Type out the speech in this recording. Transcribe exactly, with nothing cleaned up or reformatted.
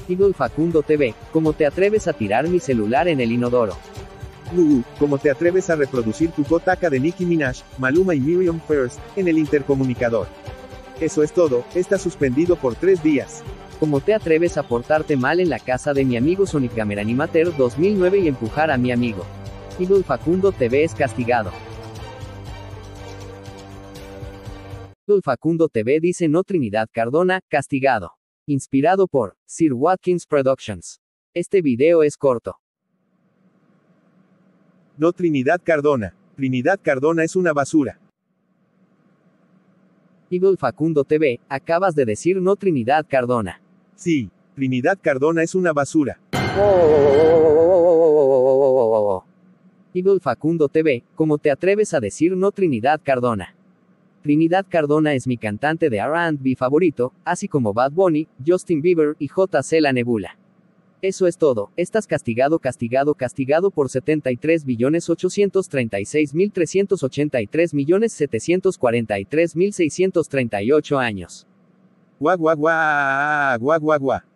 Evil Facundo T V, ¿cómo te atreves a tirar mi celular en el inodoro? Uh, ¿cómo te atreves a reproducir tu Kotaka de Nicki Minaj, Maluma y Miriam First, en el intercomunicador? Eso es todo, está suspendido por tres días. ¿Cómo te atreves a portarte mal en la casa de mi amigo Sonic Gamer Animator dos mil nueve y empujar a mi amigo? Evil Facundo T V es castigado. Evil Facundo T V dice no Trinidad Cardona, castigado. Inspirado por Sir Watkins Productions. Este video es corto. No Trinidad Cardona. Trinidad Cardona es una basura. Evil Facundo T V, acabas de decir no Trinidad Cardona. Sí, Trinidad Cardona es una basura. Evil Facundo T V, ¿cómo te atreves a decir no Trinidad Cardona? Trinidad Cardona es mi cantante de R and B favorito, así como Bad Bunny, Justin Bieber y J C La Nebula. Eso es todo, estás castigado castigado castigado por setenta y tres billones ochocientos treinta y seis mil trescientos ochenta y tres millones setecientos cuarenta y tres mil seiscientos treinta y ocho años. Guau guau guau guau guau guau.